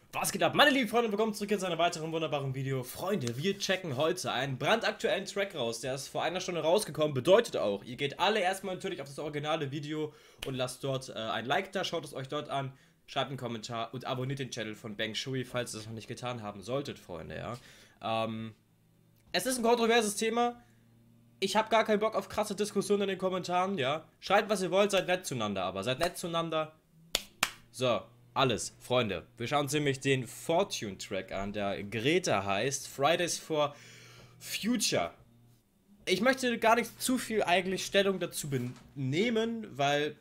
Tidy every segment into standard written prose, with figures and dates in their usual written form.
Was geht ab, meine lieben Freunde, willkommen zurück in einem weiteren wunderbaren Video. Freunde, wir checken heute einen brandaktuellen Track raus, der ist vor einer Stunde rausgekommen, bedeutet auch, ihr geht alle erstmal natürlich auf das originale Video und lasst dort ein Like da, schaut es euch dort an, schreibt einen Kommentar und abonniert den Channel von Bang Shui, falls ihr das noch nicht getan haben solltet, Freunde, ja. Es ist ein kontroverses Thema, ich habe gar keinen Bock auf krasse Diskussionen in den Kommentaren, ja. Schreibt, was ihr wollt, seid nett zueinander, aber seid nett zueinander. So. Alles, Freunde. Wir schauen uns nämlich den Fortune-Track an, der Greta heißt, Fridays for Future. Ich möchte gar nicht zu viel eigentlich Stellung dazu nehmen, weil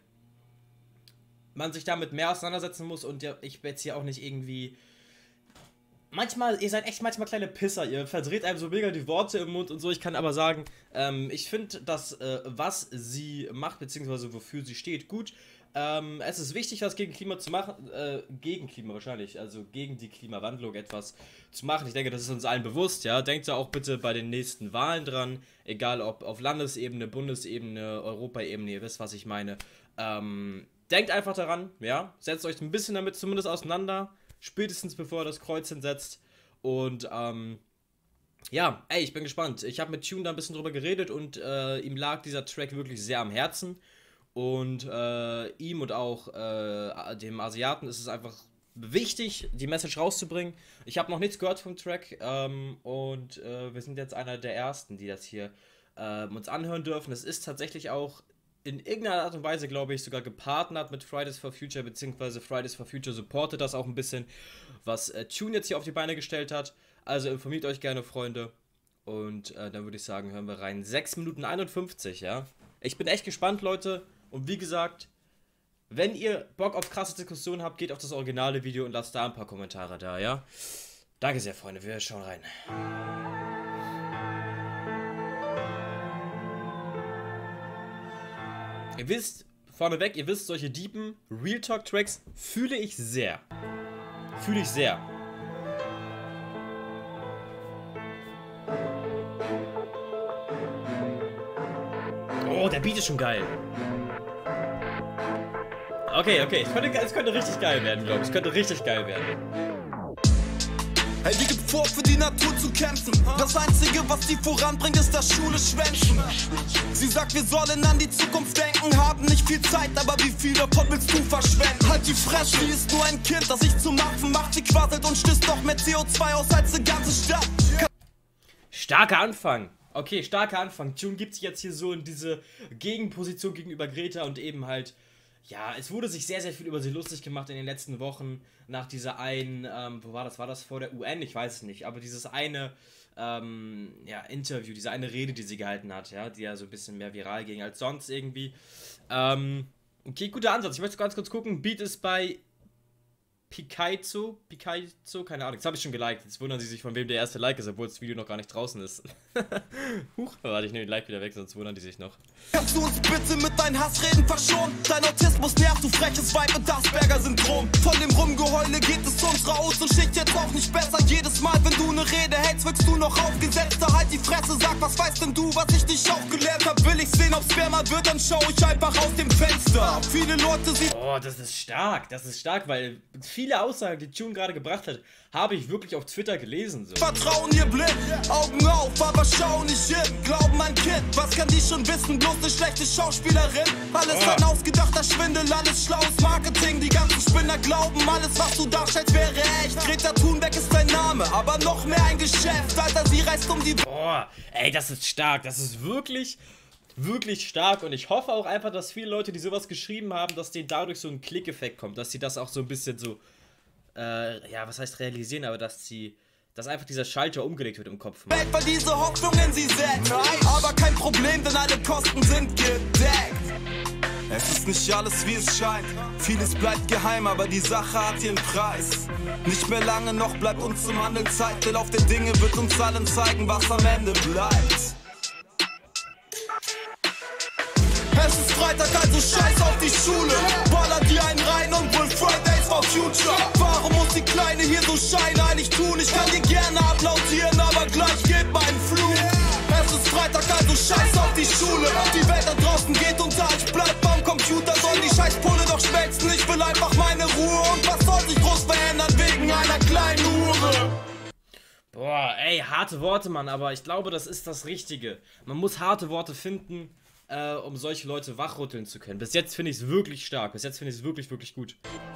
man sich damit mehr auseinandersetzen muss und ich werde jetzt hier auch nicht irgendwie... Manchmal, ihr seid echt manchmal kleine Pisser, ihr verdreht einem so mega die Worte im Mund und so. Ich kann aber sagen, ich finde, dass was sie macht, beziehungsweise wofür sie steht, gut. Es ist wichtig, was gegen Klima zu machen, gegen Klima wahrscheinlich, also gegen die Klimawandlung etwas zu machen. Ich denke, das ist uns allen bewusst, ja. Denkt da auch bitte bei den nächsten Wahlen dran, egal ob auf Landesebene, Bundesebene, Europaebene, ihr wisst, was ich meine. Denkt einfach daran, ja. Setzt euch ein bisschen damit zumindest auseinander, spätestens bevor ihr das Kreuz hinsetzt. Und, ja, ey, ich bin gespannt. Ich habe mit Tune da ein bisschen drüber geredet und ihm lag dieser Track wirklich sehr am Herzen. Und ihm und auch dem Asiaten ist es einfach wichtig, die Message rauszubringen. Ich habe noch nichts gehört vom Track und wir sind jetzt einer der Ersten, die das hier uns anhören dürfen. Es ist tatsächlich auch in irgendeiner Art und Weise, glaube ich, sogar gepartnert mit Fridays for Future, beziehungsweise Fridays for Future supportet das auch ein bisschen, was Tune jetzt hier auf die Beine gestellt hat. Also informiert euch gerne, Freunde. Und dann würde ich sagen, hören wir rein. 6 Minuten 51, ja. Ich bin echt gespannt, Leute. Und wie gesagt, wenn ihr Bock auf krasse Diskussionen habt, geht auf das originale Video und lasst da ein paar Kommentare da, ja? Danke sehr, Freunde, wir schauen rein. Ihr wisst, vorneweg, ihr wisst, solche deepen Real Talk Tracks fühle ich sehr. Fühle ich sehr. Oh, der Beat ist schon geil. Okay, es könnte richtig geil werden, glaube ich. Es könnte richtig geil werden. Hey, die gibt vor, für die Natur zu kämpfen. Das Einzige, was die voranbringt, ist das Schule schwänzen. Sie sagt, wir sollen an die Zukunft denken, haben nicht viel Zeit, aber wie viel davon willst du verschwenden? Halt die Fresse, die ist nur ein Kind, das sich zum Affen macht. Sie quasselt und stößt doch mehr CO2 aus als die ganze Stadt. Starker Anfang. Okay, starker Anfang. Tune gibt sich jetzt hier so in diese Gegenposition gegenüber Greta und eben halt... Ja, es wurde sich sehr, sehr viel über sie lustig gemacht in den letzten Wochen, nach dieser einen, wo war das? War das vor der UN? Ich weiß es nicht, aber dieses eine, ja, Interview, diese eine Rede, die sie gehalten hat, ja, die ja so ein bisschen mehr viral ging als sonst irgendwie. Okay, guter Ansatz. Ich möchte ganz kurz gucken, Beat ist bei Pikachu, keine Ahnung, das habe ich schon geliked. Jetzt wundern sie sich, von wem der erste Like ist, obwohl das Video noch gar nicht draußen ist. Huch, warte, ich nehme den Like wieder weg, sonst wundern die sich noch. Kannst du uns bitte mit deinen Hassreden verschonen? Dein Autismus nervt, du freches Weib mit Asperger-Syndrom. Von dem Rumgeheule geht es unserer Aus und Schicht jetzt auch nicht besser. Jedes Mal, wenn du eine Rede hältst, wirkst du noch aufgesetzter. Halt die Fresse, sag, was weißt denn du, was ich dich auch gelernt hab? Will ich sehen, ob's wärmer wird, dann schau ich einfach aus dem Fenster. Viele Leute sehen... Oh, das ist stark, weil viele Aussagen, die Tune gerade gebracht hat, habe ich wirklich auf Twitter gelesen. So. Vertrauen ihr blind, Augen auf, aber schau nicht hin. Glauben an Kind, was kann die schon wissen? Bloß eine schlechte Schauspielerin. Alles ein ausgedachter Schwindel, alles schlaues Marketing. Die ganzen Spinner glauben, alles was du darstellst wäre echt. Greta Thunberg ist dein Name, aber noch mehr ein Geschäft. Alter, sie reist um die... Boah, ey, das ist stark. Das ist wirklich stark. Und ich hoffe auch einfach, dass viele Leute, die sowas geschrieben haben, dass denen dadurch so ein Klickeffekt kommt. Dass sie das auch so ein bisschen so... ja, was heißt realisieren, aber dass einfach dieser Schalter umgelegt wird im Kopf. Welt, weil diese Hoffnungen sie setzt. Aber kein Problem, denn alle Kosten sind gedeckt. Es ist nicht alles, wie es scheint. Vieles bleibt geheim, aber die Sache hat ihren Preis. Nicht mehr lange noch bleibt uns zum Handeln Zeit. Der Lauf der Dinge wird uns allen zeigen, was am Ende bleibt. Es ist Freitag, also scheiß auf die Schule. Baller dir einen rein und will Fridays for Future. Warum muss die Kleine hier so scheinheilig tun? Ich kann dir gerne applaudieren, aber gleich geht mein Flug. Es ist Freitag, also scheiß auf die Schule. Die Welt da draußen geht unter, ich bleib beim Computer. Soll die Scheißpulle doch schmelzen, ich will einfach meine Ruhe. Und was soll sich groß verändern wegen einer kleine Hure. Boah, ey, harte Worte, Mann, aber ich glaube, das ist das Richtige. Man muss harte Worte finden, um solche Leute wachrütteln zu können. Bis jetzt finde ich es wirklich stark. Bis jetzt finde ich es wirklich, wirklich gut.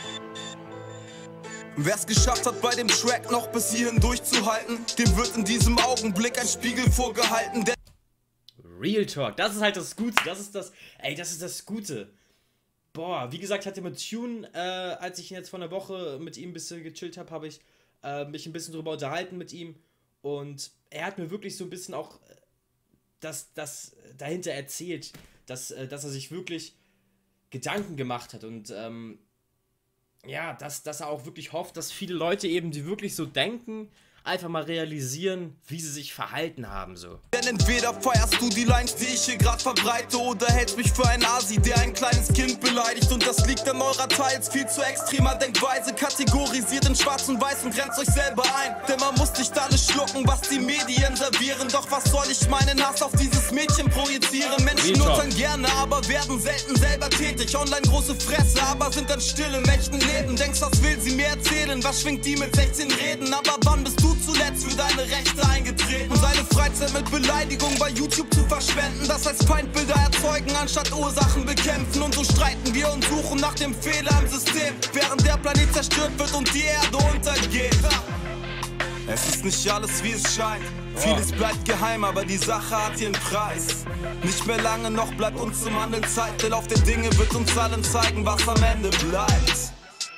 Wer's geschafft hat, bei dem Track noch bis hierhin durchzuhalten, dem wird in diesem Augenblick ein Spiegel vorgehalten. Real Talk, das ist halt das Gute. Das ist das Gute. Boah, wie gesagt, hatte mit Tune, als ich jetzt vor einer Woche mit ihm ein bisschen gechillt habe, habe ich mich ein bisschen drüber unterhalten mit ihm. Und er hat mir wirklich so ein bisschen auch das dahinter erzählt, dass er sich wirklich Gedanken gemacht hat. Und ja, dass er auch wirklich hofft, dass viele Leute eben, die wirklich so denken, einfach mal realisieren, wie sie sich verhalten haben, so. Denn entweder feierst du die Lines, die ich hier grad verbreite, oder hältst mich für einen Asi, der ein kleines Kind beleidigt. Und das liegt an eurer teils viel zu extremer Denkweise. Kategorisiert in schwarz und weiß und grenzt euch selber ein. Denn man muss nicht alles schlucken, was die Medien servieren. Doch was soll ich meinen Hass auf dieses Mädchen projizieren? Menschen urteilen gerne, aber werden selten selber tätig. Online große Fresse, aber sind dann still im echten Leben. Denkst, was will sie mir erzählen? Was schwingt die mit 16 Reden? Aber wann bist du zuletzt für deine Rechte eingetreten? Seine Freizeit mit Beleidigung bei YouTube zu verschwenden, das heißt Feindbilder erzeugen, anstatt Ursachen bekämpfen. Und so streiten wir und suchen nach dem Fehler im System, während der Planet zerstört wird und die Erde untergeht. Es ist nicht alles, wie es scheint. Vieles bleibt geheim, aber die Sache hat ihren Preis. Nicht mehr lange noch bleibt uns zum Handeln Zeit. Der Lauf der Dinge wird uns allen zeigen, was am Ende bleibt.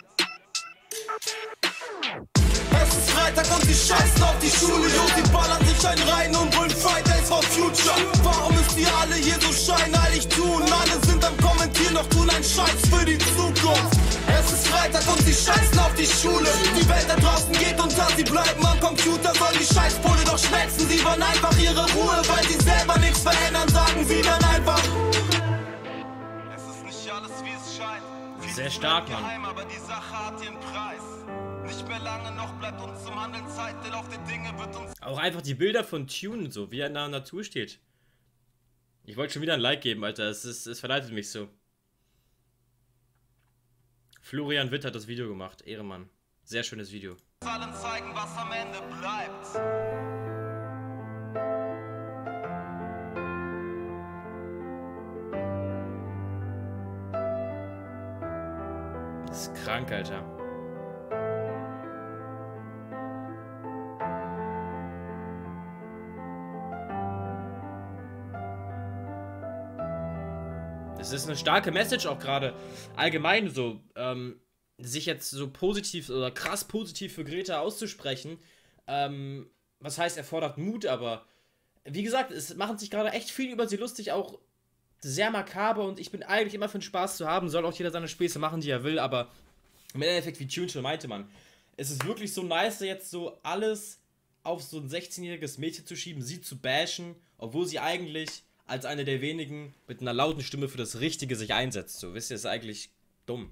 Es ist Freitag und sie scheißen auf die Schule. Jungs, die ballern sich einen rein und wollen Fridays for Future. Warum müsst ihr alle hier so scheinheilig tun? Alle sind am Kommentieren, doch tun einen Scheiß für die Zukunft. Es ist Freitag und sie scheißen auf die Schule. Die Welt da draußen geht unter, sie bleiben am Computer. Sollen die Scheißpole doch schmelzen, sie wollen einfach ihre Ruhe. Weil sie selber nichts verändern, sagen sie dann einfach. Es ist nicht alles, wie es scheint. Sehr stark, Mann. Geheim, aber die Sache hat ihren Preis. Nicht mehr lange noch bleibt uns zum Handeln Zeit, der Lauf der Dinge wird uns... Auch einfach die Bilder von Tune, so wie er in der Natur steht. Ich wollte schon wieder ein Like geben, Alter. Es verleitet mich so. Florian Witt hat das Video gemacht. Ehrenmann. Sehr schönes Video. Allen zeigen, was am Ende bleibt. Das ist krank, Alter. Es ist eine starke Message auch gerade allgemein so, sich jetzt so positiv oder krass positiv für Greta auszusprechen. Was heißt, er fordert Mut, aber wie gesagt, es machen sich gerade echt viel über sie lustig, auch sehr makaber, und ich bin eigentlich immer für den Spaß zu haben, soll auch jeder seine Späße machen, die er will, aber im Endeffekt, wie Tune schon meinte, man, es ist wirklich so nice, jetzt so alles auf so ein 16-jähriges Mädchen zu schieben, sie zu bashen, obwohl sie eigentlich als eine der wenigen mit einer lauten Stimme für das Richtige sich einsetzt. So, wisst ihr, ist eigentlich dumm.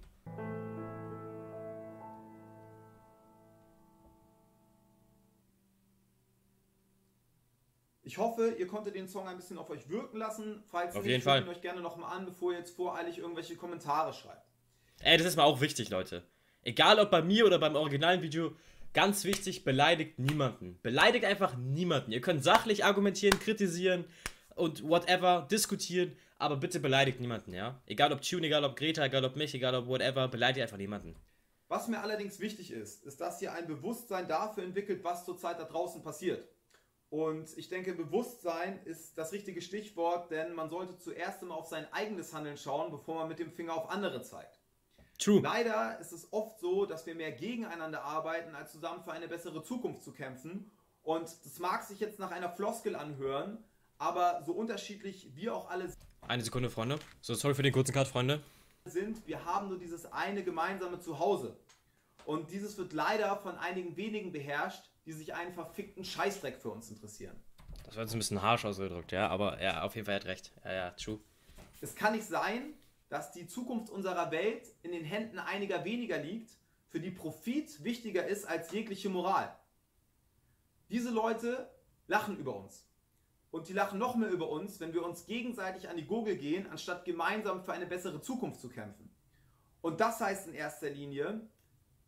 Ich hoffe, ihr konntet den Song ein bisschen auf euch wirken lassen. Falls auf nicht, jeden Fall. hört ihn euch gerne nochmal an, bevor ihr jetzt voreilig irgendwelche Kommentare schreibt. Ey, das ist mal auch wichtig, Leute. Egal ob bei mir oder beim originalen Video, ganz wichtig, beleidigt niemanden. Beleidigt einfach niemanden. Ihr könnt sachlich argumentieren, kritisieren und whatever, diskutieren, aber bitte beleidigt niemanden, ja? Egal ob Tune, egal ob Greta, egal ob mich, egal ob whatever, beleidigt einfach niemanden. Was mir allerdings wichtig ist, ist, dass ihr ein Bewusstsein dafür entwickelt, was zurzeit da draußen passiert. Und ich denke, Bewusstsein ist das richtige Stichwort, denn man sollte zuerst immer auf sein eigenes Handeln schauen, bevor man mit dem Finger auf andere zeigt. True. Leider ist es oft so, dass wir mehr gegeneinander arbeiten, als zusammen für eine bessere Zukunft zu kämpfen. Und das mag sich jetzt nach einer Floskel anhören, aber so unterschiedlich wir auch alle Eine Sekunde, Freunde. So, sorry für den kurzen Cut, Freunde. sind, wir haben nur dieses eine gemeinsame Zuhause. Und dieses wird leider von einigen wenigen beherrscht, die sich einen verfickten Scheißdreck für uns interessieren. Das war jetzt ein bisschen harsch ausgedrückt, ja, aber ja, auf jeden Fall hat recht. Ja, true. Es kann nicht sein, dass die Zukunft unserer Welt in den Händen einiger weniger liegt, für die Profit wichtiger ist als jegliche Moral. Diese Leute lachen über uns. Und die lachen noch mehr über uns, wenn wir uns gegenseitig an die Gurgel gehen, anstatt gemeinsam für eine bessere Zukunft zu kämpfen. Und das heißt in erster Linie,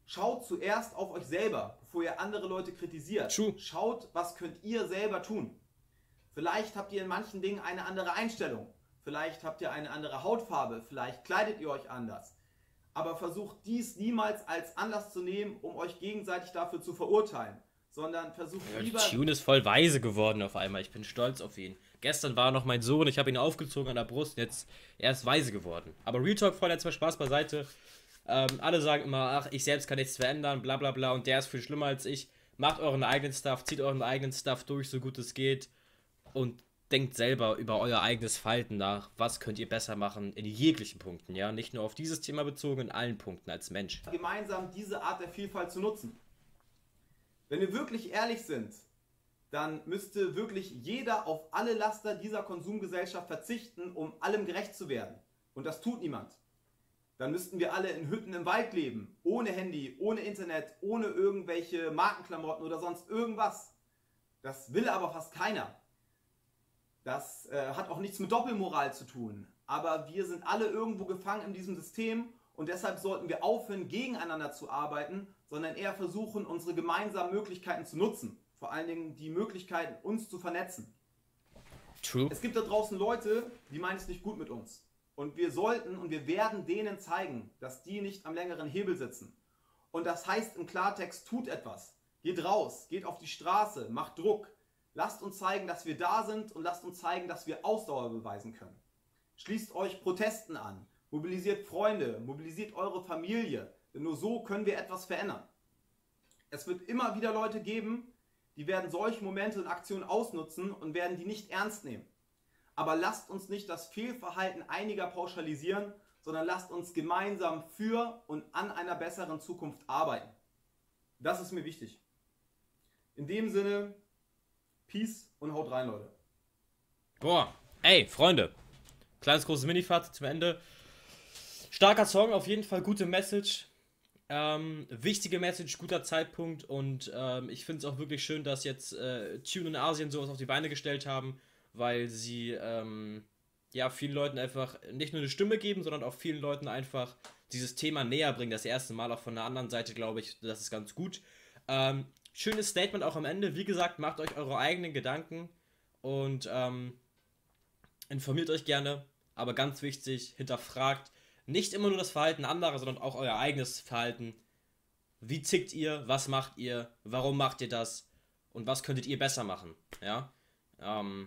Schaut zuerst auf euch selber, bevor ihr andere Leute kritisiert. True. Schaut, was könnt ihr selber tun. Vielleicht habt ihr in manchen Dingen eine andere Einstellung. Vielleicht habt ihr eine andere Hautfarbe. Vielleicht kleidet ihr euch anders. Aber versucht dies niemals als Anlass zu nehmen, um euch gegenseitig dafür zu verurteilen. Sondern versucht lieber... Tune ist voll weise geworden auf einmal. Ich bin stolz auf ihn. Gestern war noch mein Sohn, ich habe ihn aufgezogen an der Brust. Jetzt, er ist weise geworden. Aber Real Talk, Freunde, jetzt mal Spaß beiseite. Alle sagen immer, ach, ich selbst kann nichts verändern, bla bla bla, und der ist viel schlimmer als ich. Macht euren eigenen Stuff, zieht euren eigenen Stuff durch, so gut es geht. Und denkt selber über euer eigenes Verhalten nach. Was könnt ihr besser machen in jeglichen Punkten, ja? Nicht nur auf dieses Thema bezogen, in allen Punkten als Mensch. Gemeinsam diese Art der Vielfalt zu nutzen. Wenn wir wirklich ehrlich sind, dann müsste wirklich jeder auf alle Laster dieser Konsumgesellschaft verzichten, um allem gerecht zu werden. Und das tut niemand. Dann müssten wir alle in Hütten im Wald leben, ohne Handy, ohne Internet, ohne irgendwelche Markenklamotten oder sonst irgendwas. Das will aber fast keiner. Das hat auch nichts mit Doppelmoral zu tun. Aber wir sind alle irgendwo gefangen in diesem System und deshalb sollten wir aufhören, gegeneinander zu arbeiten, sondern eher versuchen, unsere gemeinsamen Möglichkeiten zu nutzen. Vor allen Dingen die Möglichkeiten, uns zu vernetzen. True. Es gibt da draußen Leute, die meinen es nicht gut mit uns. Und wir sollten und wir werden denen zeigen, dass die nicht am längeren Hebel sitzen. Und das heißt im Klartext, tut etwas. Geht raus, geht auf die Straße, macht Druck. Lasst uns zeigen, dass wir da sind und lasst uns zeigen, dass wir Ausdauer beweisen können. Schließt euch Protesten an, mobilisiert Freunde, mobilisiert eure Familie, denn nur so können wir etwas verändern. Es wird immer wieder Leute geben, die werden solche Momente und Aktionen ausnutzen und werden die nicht ernst nehmen. Aber lasst uns nicht das Fehlverhalten einiger pauschalisieren, sondern lasst uns gemeinsam für und an einer besseren Zukunft arbeiten. Das ist mir wichtig. In dem Sinne, Peace und haut rein, Leute. Boah, ey, Freunde. Kleines, großes Minifazit zum Ende. Starker Song, auf jeden Fall gute Message. Wichtige Message, guter Zeitpunkt. Und ich finde es auch wirklich schön, dass jetzt Tune in Asien sowas auf die Beine gestellt haben, weil sie ja vielen Leuten einfach nicht nur eine Stimme geben, sondern auch vielen Leuten einfach dieses Thema näher bringen. Das erste Mal auch von der anderen Seite, glaube ich, das ist ganz gut. Schönes Statement auch am Ende. Wie gesagt, macht euch eure eigenen Gedanken und informiert euch gerne, aber ganz wichtig, hinterfragt nicht immer nur das Verhalten anderer, sondern auch euer eigenes Verhalten. Wie tickt ihr? Was macht ihr? Warum macht ihr das? Und was könntet ihr besser machen? Ja? Und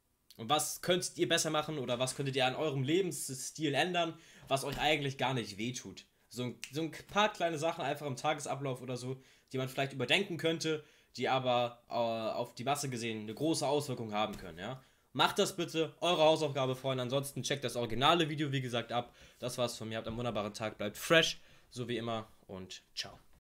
was könntet ihr besser machen oder was könntet ihr an eurem Lebensstil ändern, was euch eigentlich gar nicht wehtut? So ein paar kleine Sachen einfach im Tagesablauf oder so, die man vielleicht überdenken könnte, die aber auf die Masse gesehen eine große Auswirkung haben können, ja? Macht das bitte, eure Hausaufgabe, Freunde. Ansonsten checkt das originale Video, wie gesagt, ab. Das war's von mir. Habt einen wunderbaren Tag, bleibt fresh, so wie immer und ciao.